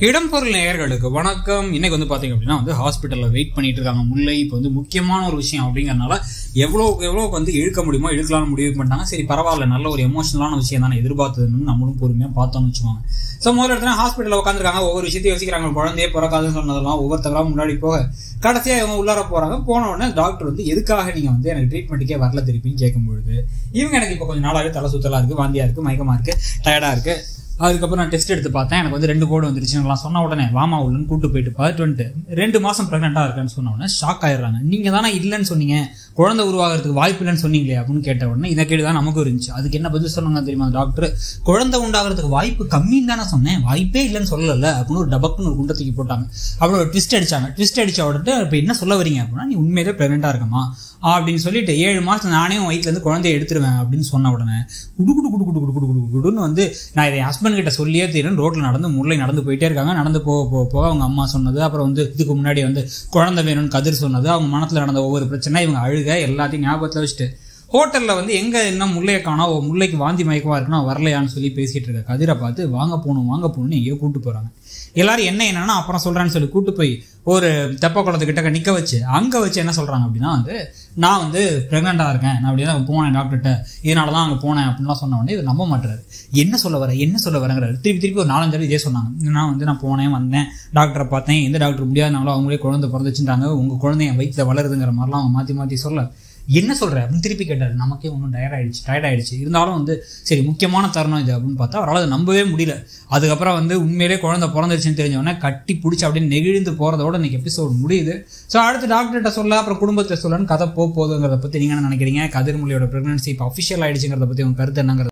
இடம்பொருள் நேயர்களுக்கு வணக்கம். இன்னைக்கு வந்து பாத்தீங்க அப்படின்னா ஹாஸ்பிட்டல்ல வெயிட் பண்ணிட்டு இருக்காங்க முல்லை. இப்போ முக்கியமான ஒரு விஷயம் அப்படிங்கறதுனால எவ்வளவு வந்து இழுக்க முடியுமோ இழுக்கலாம்னு முடிவு பண்ணிட்டாங்க. சரி பரவாயில்ல, நல்ல ஒரு எமோஷனலான விஷயம் தானே எதிர்பார்த்ததுன்னு நம்மளும் பொறுமையா பார்த்தோம்னு வச்சுக்கோங்க. ஸோ முதல்ல இடத்துல ஹாஸ்பிட்டல்ல உட்காந்துருக்காங்க, ஒவ்வொரு விஷயத்தையும் யோசிக்கிறாங்க. குழந்தையே பிறக்காதுன்னு சொன்னதெல்லாம் ஒவ்வொருத்தவங்களா முன்னாடி போக கடைசியா இவங்க உள்ளார போறாங்க. போன உடனே டாக்டர் வந்து எதுக்காக நீங்க வந்து எனக்கு ட்ரீட்மெண்ட்டுக்கே வரல திருப்பின்னு கேட்கும்பொழுது இவங்க எனக்கு இப்போ கொஞ்சம் நாளாவே தலை சுத்தலா இருக்கு, வாந்தியா இருக்கு, மயக்கமா இருக்கு, டயர்டா இருக்கு. அதுக்கப்புறம் நான் டெஸ்ட் எடுத்து பார்த்தேன், எனக்கு வந்து 2 கோடு வந்துருச்சுன்னு சொன்ன உடனே வாமா உள்ளன்னு கூட்டு போயிட்டு பார்த்துட்டு 2 மாசம் பிரெக்னெண்டா இருக்கேன்னு சொன்ன உடனே ஷாக் ஆயிடுறாங்க. நீங்க தானே இல்லைன்னு சொன்னீங்க, குழந்தை உருவாகிறதுக்கு வாய்ப்பு இல்லைன்னு சொன்னீங்களே அப்படின்னு கேட்ட உடனே இதை கேட்டுதான் நமக்கு இருந்துச்சு. அதுக்கு என்ன பதில் சொன்னாங்க தெரியுமா டாக்டர்? குழந்தை உண்டாகிறதுக்கு வாய்ப்பு கம்மின்னு தானே சொன்னேன், வாய்ப்பே இல்லைன்னு சொல்லல அப்படின்னு ஒரு டபக்குன்னு ஒரு குண்டை தூக்கி போட்டாங்க. அப்புறம் ஒரு ட்விஸ்ட் அடிச்சாங்க. ட்விஸ்ட் அடிச்ச உடனே இப்போ என்ன சொல்ல வரீங்க அப்படின்னா, நீ உண்மையிலே பிரெக்னெண்டா இருக்கமா அப்படின்னு சொல்லிட்டு 7 மாசம் நானே வயிற்றுல இருந்து குழந்தைய எடுத்துருவேன் அப்படின்னு சொன்ன உடனே குடுன்னு வந்து நான் இதை ஹஸ்பண்ட் கிட்ட சொல்லியே தீரன் ரோட்ல முல்லை நடந்து போயிட்டே இருக்காங்க. நடந்து போக அவங்க அம்மா சொன்னது, அப்புறம் வந்து இதுக்கு முன்னாடி வந்து குழந்தை வேணும்னு கதிர் சொன்னது, அவங்க மனத்துல நடந்த ஒவ்வொரு பிரச்சனை இவங்க அழுக எல்லாத்தையும் ஞாபகத்துல வச்சுட்டு ஹோட்டல்ல வந்து எங்க இன்னும் முல்லையை காணோம், முல்லைக்கு வாந்தி மயக்கமா இருக்குன்னா வரலையான்னு சொல்லி பேசிட்டு இருக்க கதிரை பார்த்து வாங்க போகணும்னு எங்கேயோ கூட்டு போறாங்க. எல்லாரும் என்னன்னா அப்புறம் சொல்றான்னு சொல்லி கூட்டு போய் ஒரு தெப்ப குளத்துக்கிட்ட நிக்க வச்சு அங்க வச்சு என்ன சொல்றாங்க அப்படின்னா வந்து நான் வந்து பிரெக்னெண்டா இருக்கேன், நான் அப்படியே போனேன் டாக்டர்கிட்ட, இதனாலதான் அங்க போனேன் அப்படின்லாம் சொன்ன உடனே இவர் நம்ப மாட்டாரு. என்ன சொல்ல வரங்கிறாரு. திருப்பி ஒரு 4-5 தடவை இதே சொன்னாங்க. நான் போனேன் வந்தேன், டாக்டரை பார்த்தேன், எந்த டாக்டர் முடியாதனாலும் அவங்களே குழந்தை பிறந்துச்சுட்டாங்க, உங்க குழந்தை என் வயிற்றுல வளருதுங்கிற மாதிரிலாம் அவங்க மாத்தி சொல்ல என்ன சொல்ற அப்படின்னு திருப்பி கேட்டாரு. நமக்கே ஒன்றும் டயர்ட் ஆயிடுச்சு. இருந்தாலும் வந்து சரி முக்கியமான தருணம் இது அப்படின்னு பார்த்தா அவரால் அதை நம்பவே முடியல. அதுக்கப்புறம் வந்து உண்மையிலே குழந்தை பிறந்துருச்சுன்னு தெரிஞ்சவொடனே கட்டி பிடிச்சி அப்படியே நெகிழ்ந்து போறதோட இன்னைக்கு எபிசோடு முடியுது. ஸோ அடுத்து டாக்டர்கிட்ட சொல்ல அப்புறம் குடும்பத்தை சொல்லன்னு கதை போகுதுங்கிறத பத்தி நீங்க என்ன நினைக்கிறீங்க? கதிர்மொழியோட பிரெக்னன்சி இப்போ அஃபிஷியல் ஆயிடுச்சுங்கிறத பத்தி உங்க கருத்து என்னங்கிறது